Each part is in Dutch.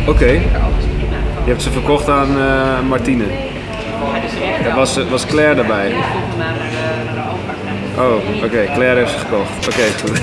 Oké. Je hebt ze verkocht aan Martine. Was Claire daarbij? Oh, oké. Claire heeft ze gekocht. Oké, goed.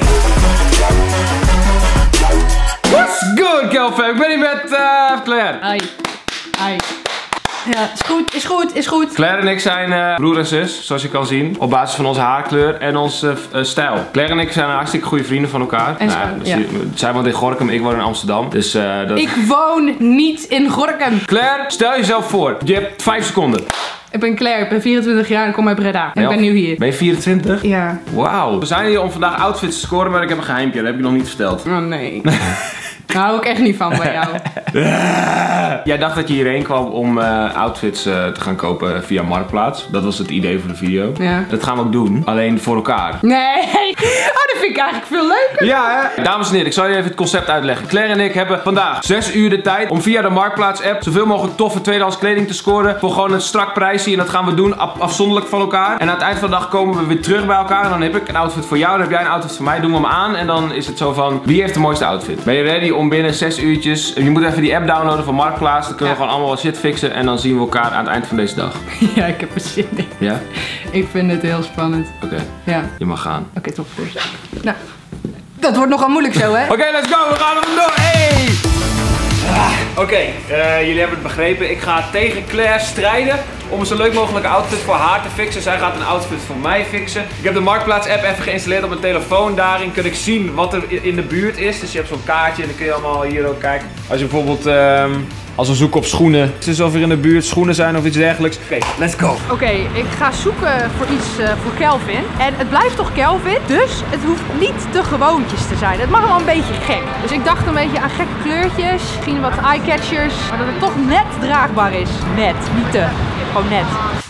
What's good, Kelvin? Ik ben hier met Claire. Hi. Hi. Ja, is goed. Claire en ik zijn broer en zus, zoals je kan zien. Op basis van onze haarkleur en onze stijl. Claire en ik zijn hartstikke goede vrienden van elkaar. En zij woont in Gorinchem, ik woon in Amsterdam. Dus, Ik woon niet in Gorinchem. Claire, stel jezelf voor. Je hebt 5 seconden. Ik ben Claire, ik ben 24 jaar en ik kom uit Breda. En ik ben nu hier. Ben je 24? Ja. Wauw. We zijn hier om vandaag outfits te scoren, maar ik heb een geheimpje. Dat heb ik nog niet verteld. Oh nee. Daar hou ik echt niet van bij jou. Jij dacht dat je hierheen kwam om outfits te gaan kopen via Marktplaats. Dat was het idee voor de video. Ja. Dat gaan we ook doen, alleen voor elkaar. Nee. Oh, dat vind ik eigenlijk veel leuker. Ja, hè? Dames en heren, ik zal je even het concept uitleggen. Claire en ik hebben vandaag 6 uur de tijd om via de Marktplaats app zoveel mogelijk toffe tweedehands kleding te scoren. Voor gewoon een strak prijsje. En dat gaan we doen afzonderlijk van elkaar. En aan het eind van de dag komen we weer terug bij elkaar. En dan heb ik een outfit voor jou, dan heb jij een outfit voor mij. Doen we hem aan en dan is het zo van, wie heeft de mooiste outfit? Ben je ready om binnen 6 uurtjes... Je moet even die app downloaden van Marktplaats. Dan kunnen we gewoon allemaal wat shit fixen. En dan zien we elkaar aan het eind van deze dag. Ja, ik heb er zin in. Ja? Ik vind het heel spannend. Oké. Ja. Je mag gaan. Oké, top. Nou, dat wordt nogal moeilijk zo, hè? Oké, let's go. We gaan er vandoor. Hey! Oké, jullie hebben het begrepen. Ik ga tegen Claire strijden om een zo leuk mogelijke outfit voor haar te fixen. Zij gaat een outfit voor mij fixen. Ik heb de Marktplaats app even geïnstalleerd op mijn telefoon. Daarin kun ik zien wat er in de buurt is. Dus je hebt zo'n kaartje en dan kun je allemaal hier ook kijken. Als je bijvoorbeeld... Als we zoeken op schoenen. Het is of er in de buurt schoenen zijn of iets dergelijks. Oké, let's go. Oké, ik ga zoeken voor iets voor Kelvin. En het blijft toch Kelvin, dus het hoeft niet te gewoontjes te zijn. Het mag wel een beetje gek. Dus ik dacht een beetje aan gekke kleurtjes, misschien wat eyecatchers. Maar dat het toch net draagbaar is. Net, niet te. Gewoon net.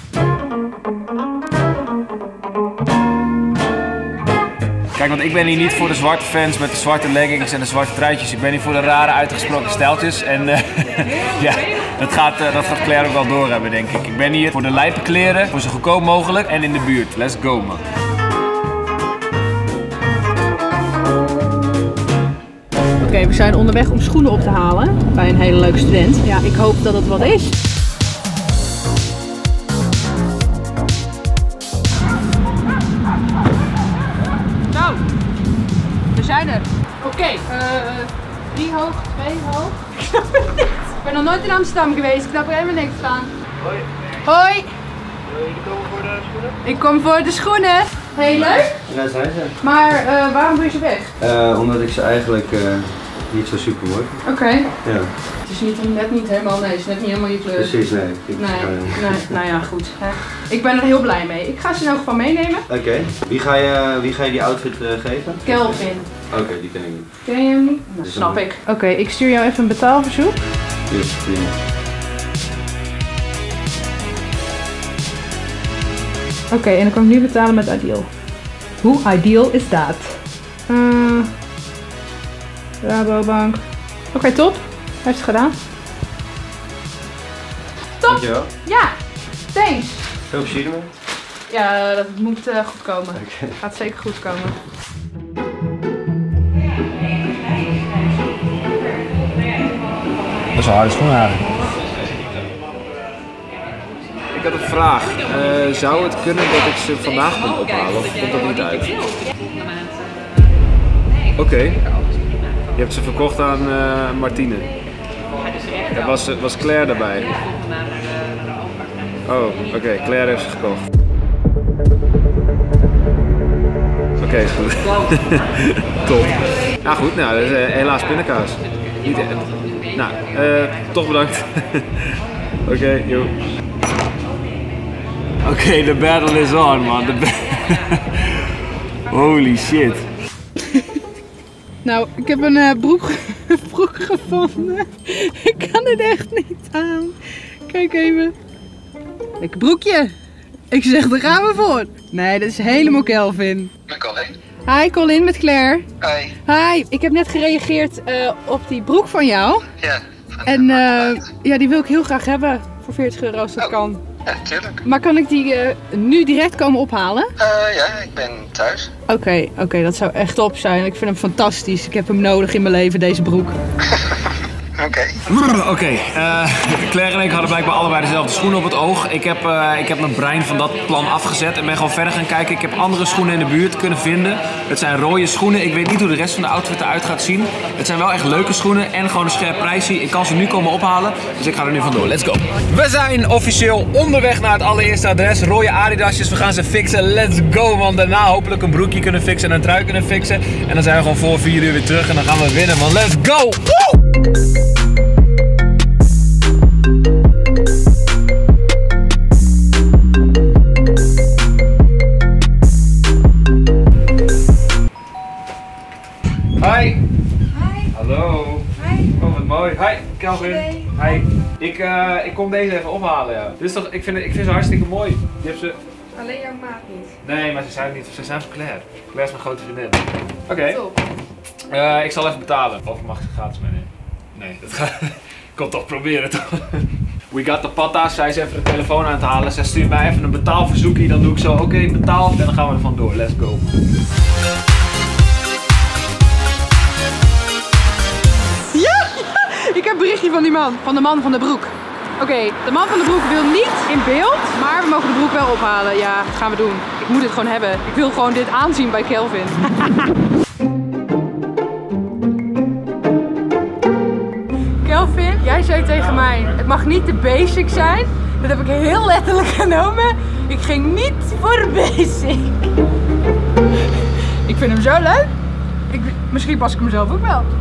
Kijk, want ik ben hier niet voor de zwarte fans met de zwarte leggings en de zwarte truitjes. Ik ben hier voor de rare uitgesproken stijltjes. En ja, dat gaat Claire ook wel doorhebben, denk ik. Ik ben hier voor de lijpe kleren, voor zo goedkoop mogelijk en in de buurt. Let's go, man. Oké, we zijn onderweg om schoenen op te halen bij een hele leuke student. Ja, ik hoop dat het wat is. Nou, we zijn er. Oké, 3 hoog, 2 hoog. Ik snap het niet. Ik ben nog nooit in Amsterdam geweest, ik snap er helemaal niks van. Hoi. Hoi. Jullie komen voor de schoenen? Ik kom voor de schoenen. Heel leuk. Ja, zijn ze. Maar waarom doe je ze weg? Omdat ik ze eigenlijk niet zo super mooi vind. Oké. Ja. Het is net niet helemaal, nee, het is net niet helemaal je kleur. Precies, nee. Nee, nou ja, goed. Ik ben er heel blij mee. Ik ga ze in elk geval meenemen. Oké. Wie ga je die outfit geven? Kelvin. Oké, die ken ik niet. Ken je hem niet? Dat snap ik. Oké, ik stuur jou even een betaalverzoek. Dus, Oké, en dan kan ik nu betalen met Ideal. Hoe ideal is dat? Rabobank. Oké, top. Hij heeft het gedaan. Top! Dankjewel. Ja, thanks. Veel plezier ermee. Ja, dat moet goed komen. Oké. Gaat zeker goed komen. Dat is een harde schoen eigenlijk. Ik had een vraag. Zou het kunnen dat ik ze vandaag kom ophalen of komt dat niet uit? Oké. Je hebt ze verkocht aan Martine. Was Claire daarbij? Oh, oké. Claire heeft ze gekocht. Oké, goed. Top. Ja goed, nou, dat is helaas pindakaas. Niet echt. Nou, toch bedankt. Oké, joh. Oké, de battle is on, man. Holy shit. Nou, ik heb een broek gevonden. Ik kan het echt niet aan. Kijk even. Lekker broekje. Ik zeg, daar gaan we voor. Nee, dat is helemaal Kelvin. Met Colin. Hi Colin, met Claire. Hi. Hi, ik heb net gereageerd op die broek van jou. Ja. En ja, die wil ik heel graag hebben. Voor 40 euro als dat kan. Ja, tuurlijk. Maar kan ik die nu direct komen ophalen? Ja, ik ben thuis. Oké, dat zou echt top zijn. Ik vind hem fantastisch. Ik heb hem nodig in mijn leven, deze broek. Oké, Claire en ik hadden blijkbaar allebei dezelfde schoenen op het oog. Ik heb mijn brein van dat plan afgezet en ben gewoon verder gaan kijken. Ik heb andere schoenen in de buurt kunnen vinden. Het zijn rode schoenen. Ik weet niet hoe de rest van de outfit eruit gaat zien. Het zijn wel echt leuke schoenen en gewoon een scherp prijsje. Ik kan ze nu komen ophalen, dus ik ga er nu vandoor. Let's go. We zijn officieel onderweg naar het allereerste adres. Rode Adidasjes, we gaan ze fixen. Let's go, man. Daarna hopelijk een broekje kunnen fixen en een trui kunnen fixen. En dan zijn we gewoon voor 4 uur weer terug en dan gaan we winnen, man. Let's go! Woo! Hi. Hi. Hallo. Hi. Oh, wat mooi. Hi, Kelvin. Hey. Hi. Ik kom deze even ophalen, ja. Dit is toch, ik vind ze hartstikke mooi. Je hebt ze... Alleen jouw maat niet. Nee, maar ze zijn van Claire. Claire is mijn grote vriendin. Oké. Top. Ik zal even betalen. Of mag ik gratis meenemen? Nee, dat gaat... Ik kom toch proberen toch. We got the patas. Zij is even de telefoon aan het halen. Zij stuurt mij even een betaalverzoekje. Dan doe ik zo, oké, betaald. En dan gaan we er vandoor. Let's go. Ja! Ik heb een berichtje van die man. Van de man van de broek. Oké, de man van de broek wil niet in beeld, maar we mogen de broek wel ophalen. Ja, dat gaan we doen. Ik moet het gewoon hebben. Ik wil gewoon dit aanzien bij Kelvin. Kelvin, jij zei tegen mij, het mag niet te basic zijn. Dat heb ik heel letterlijk genomen. Ik ging niet voor basic. Ik vind hem zo leuk. Misschien pas ik hem zelf ook wel.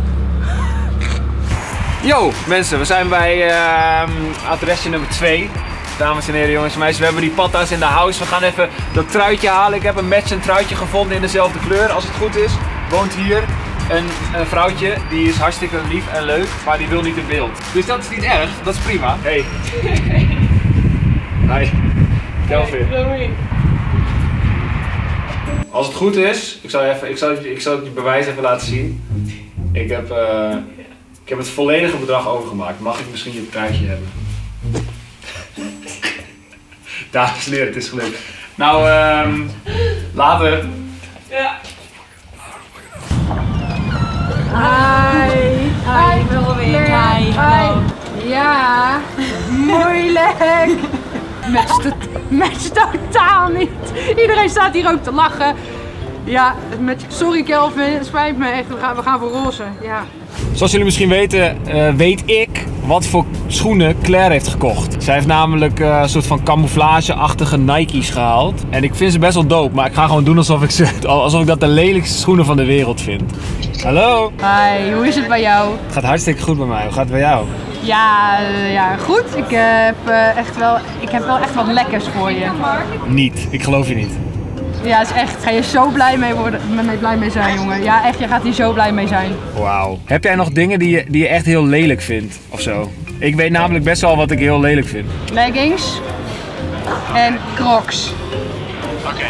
Yo mensen, we zijn bij adresje nummer 2. Dames en heren, jongens en meisjes, we hebben die patas in de house. We gaan even dat truitje halen. Ik heb een matchend truitje gevonden in dezelfde kleur. Als het goed is, woont hier een vrouwtje. Die is hartstikke lief en leuk, maar die wil niet in beeld. Dus dat is niet erg, dat is prima. Hey. Hi. Kelvin. Als het goed is, ik zal het bewijs even laten zien. Ik heb het volledige bedrag overgemaakt. Mag ik misschien je truitje hebben? Dames en heren, het is gelukt. Nou, later. Ja. Hi. Hi. Ik wil weer. Hi. Ja. Moeilijk. Matcht totaal niet. Iedereen staat hier ook te lachen. Ja, sorry Kelvin, het spijt me echt. We gaan voor roze. Ja. Zoals jullie misschien weten, weet ik wat voor schoenen Claire heeft gekocht. Zij heeft namelijk een soort van camouflage-achtige Nike's gehaald. En ik vind ze best wel dope, maar ik ga gewoon doen alsof ik dat de lelijkste schoenen van de wereld vind. Hallo! Hi, hoe is het bij jou? Het gaat hartstikke goed bij mij. Hoe gaat het bij jou? Ja, goed. Ik heb wel echt wat lekkers voor je. Niet. Ik geloof je niet. Ja, het is echt. Ga je zo blij mee zijn, jongen. Ja, echt. Je gaat hier zo blij mee zijn. Wauw. Heb jij nog dingen die je echt heel lelijk vindt of zo? Ik weet namelijk best wel wat ik heel lelijk vind. Leggings en Crocs. Oké.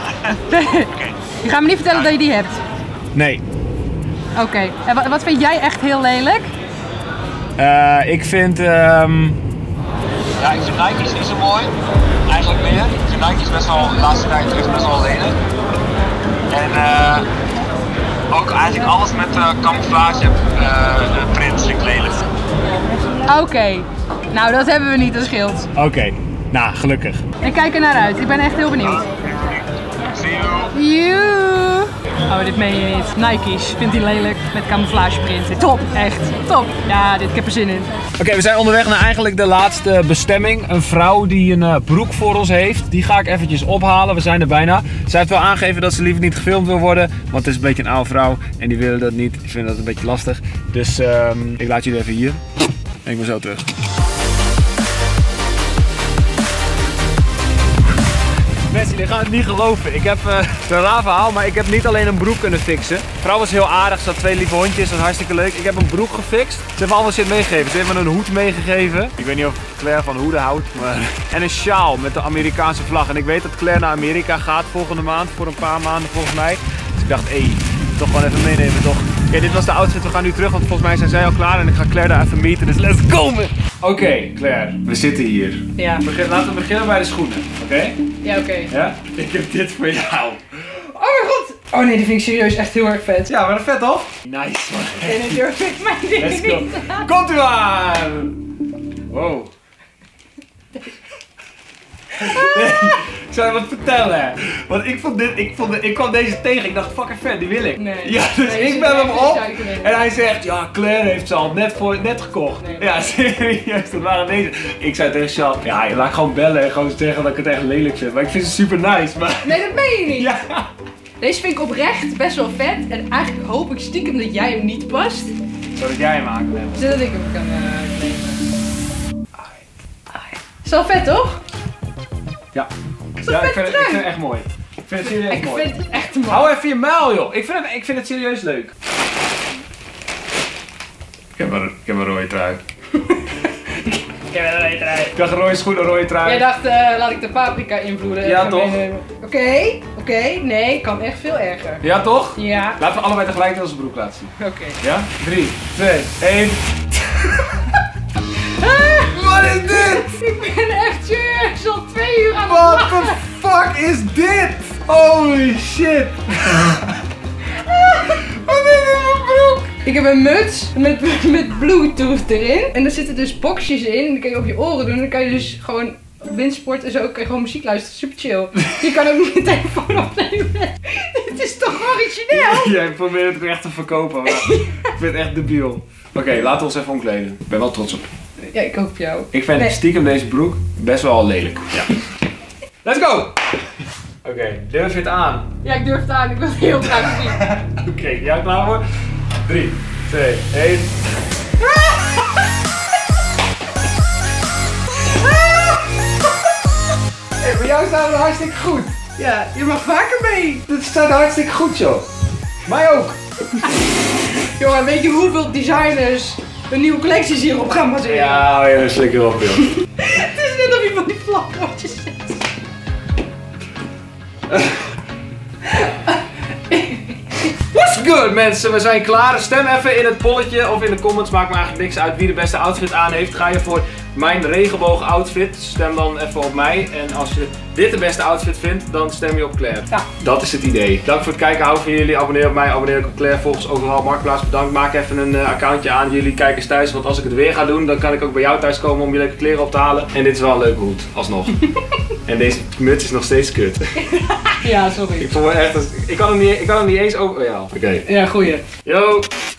Je gaat me niet vertellen dat je die hebt. Nee. Oké. En wat vind jij echt heel lelijk? Ik vind... Ja, ik vind Nike's niet zo mooi. Eigenlijk meer. Ik vind Nike's best wel, de laatste tijd terug best wel lelijk. En ook eigenlijk alles met camouflage print vind ik lelijk. Oké. Nou, dat hebben we niet, dat scheelt. Oké. Nou, gelukkig. Ik kijk er naar uit. Ik ben echt heel benieuwd. See you. Joe. Oh, dit meen je niet. Nike's. Vindt hij lelijk met camouflageprinten. Top, echt. Top. Ja, ik heb er zin in. Oké, we zijn onderweg naar eigenlijk de laatste bestemming. Een vrouw die een broek voor ons heeft. Die ga ik eventjes ophalen. We zijn er bijna. Zij heeft wel aangegeven dat ze liever niet gefilmd wil worden. Want het is een beetje een oude vrouw. En die willen dat niet. Die vinden dat een beetje lastig. Dus ik laat jullie even hier. En ik ben zo terug. Mensen, jullie gaan het niet geloven. Ik heb een raar verhaal, maar ik heb niet alleen een broek kunnen fixen. De vrouw was heel aardig, ze had 2 lieve hondjes, dat was hartstikke leuk. Ik heb een broek gefixt. Ze heeft allemaal shit meegegeven. Ze heeft me een hoed meegegeven. Ik weet niet of Claire van hoeden houdt, maar... En een sjaal met de Amerikaanse vlag. En ik weet dat Claire naar Amerika gaat volgende maand, voor een paar maanden volgens mij. Dus ik dacht, toch gewoon even meenemen, toch? Oké, dit was de outfit. We gaan nu terug, want volgens mij zijn zij al klaar en ik ga Claire daar even meeten. Dus let's go! Oké, Claire, we zitten hier. Ja. Laten we beginnen bij de schoenen, oké? Ja, oké. Ja? Ik heb dit voor jou. Oh mijn god! Oh nee, die vind ik serieus echt heel erg vet. Ja, maar dat vet toch? Nice man. En dan durf ik mijn dingen Let's go. niet aan. Komt u aan! Wow. Ik zou je wat vertellen. Want ik kwam deze tegen. Ik dacht, fucking vet, die wil ik. Nee. Ja, dus Nee, ik bel hem echt op. suiker in. En hij zegt, ja, Claire heeft ze al net gekocht. Nee. Ja, serieus, dat waren deze. Ik zei tegen Charles, ja, laat ik gewoon bellen en gewoon zeggen dat ik het echt lelijk vind. Maar ik vind ze super nice. Maar Nee, dat meen je niet. ja. Deze vind ik oprecht best wel vet. En eigenlijk hoop ik stiekem dat jij hem niet past. Zodat jij hem aan hebt. Zodat ik hem kan claimen. Is wel vet, toch? Ja. een Ja, vet ik vind trui. het echt mooi. Ik vind het serieus Ik mooi. vind het echt mooi. Hou even je muil, joh. Ik vind het serieus leuk. Ik heb een rode trui. Ik heb een rode trui. Ik dacht een rode schoen, een rode trui. Jij dacht, laat ik de paprika invloeden. Ja, even toch? meenemen. Oké, nee, kan echt veel erger. Ja, toch? Ja, Laten we allebei tegelijk in onze broek laten zien. oké. Ja? 3, 2, 1. Wat is dit? Ik ben echt serieus al 2 uur aan het What lachen. the fuck is dit? Holy shit. Wat is dit voor broek? Ik heb een muts met bluetooth erin. En er zitten dus boxjes in. En die kan je op je oren doen. En dan kan je dus gewoon windsport en zo kan je gewoon muziek luisteren. Super chill. Je kan ook je telefoon opnemen. Dit is toch origineel? Jij probeert het echt te verkopen, maar ik vind het echt debiel. Oké, laten we ons even omkleden. Ik ben wel trots op. Ja, ik hoop jou. Ik vind Nee. stiekem deze broek best wel lelijk. Ja. Let's go! Oké, durf je het aan? Ja, ik durf het aan. Ik wil het heel graag zien. Oké, jij klaar voor? 3, 2, 1. Hey, voor jou staat het hartstikke goed. Ja, je mag vaker mee. Dit staat hartstikke goed, joh. Mij ook. Jongen, weet je hoeveel designers een nieuwe collecties hierop gaan baseren? Ja, je slik erop, joh. Het is net of je van die vlakwoordjes zet. What's good, mensen? We zijn klaar. Stem even in het polletje of in de comments. Maakt me eigenlijk niks uit wie de beste outfit aan heeft. Ga je voor mijn regenboog outfit, stem dan even op mij. En als je dit de beste outfit vindt, dan stem je op Claire. Ja. Dat is het idee. Dank voor het kijken. Hou van jullie. Abonneer op mij. Abonneer op Claire. Volg ons overal. Marktplaats, bedankt. Maak even een accountje aan. Jullie kijkers thuis. Want als ik het weer ga doen, dan kan ik ook bij jou thuis komen om je leuke kleren op te halen. En dit is wel een leuke hoed. Alsnog. En deze muts is nog steeds kut. Ja, sorry. Ik vond me echt... Ik kan hem niet eens over... Ja, oké. Ja, goeie. Yo!